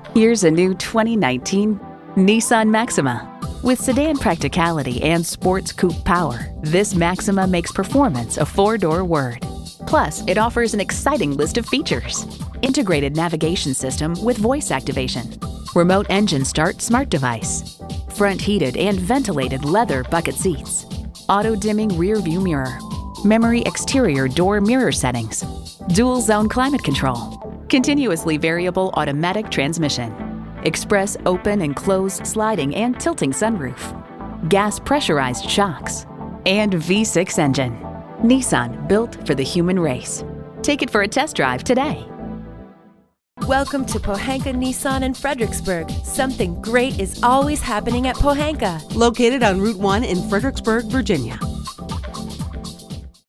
Here's a new 2019 Nissan Maxima. With sedan practicality and sports coupe power, this Maxima makes performance a four-door word. Plus, it offers an exciting list of features. Integrated navigation system with voice activation, remote engine start smart device, front heated and ventilated leather bucket seats, auto-dimming rear view mirror, memory exterior door mirror settings, dual zone climate control, continuously variable automatic transmission, express open and close sliding and tilting sunroof, gas pressurized shocks, and V6 engine. Nissan, built for the human race. Take it for a test drive today. Welcome to Pohanka Nissan in Fredericksburg. Something great is always happening at Pohanka. Located on Route 1 in Fredericksburg, Virginia.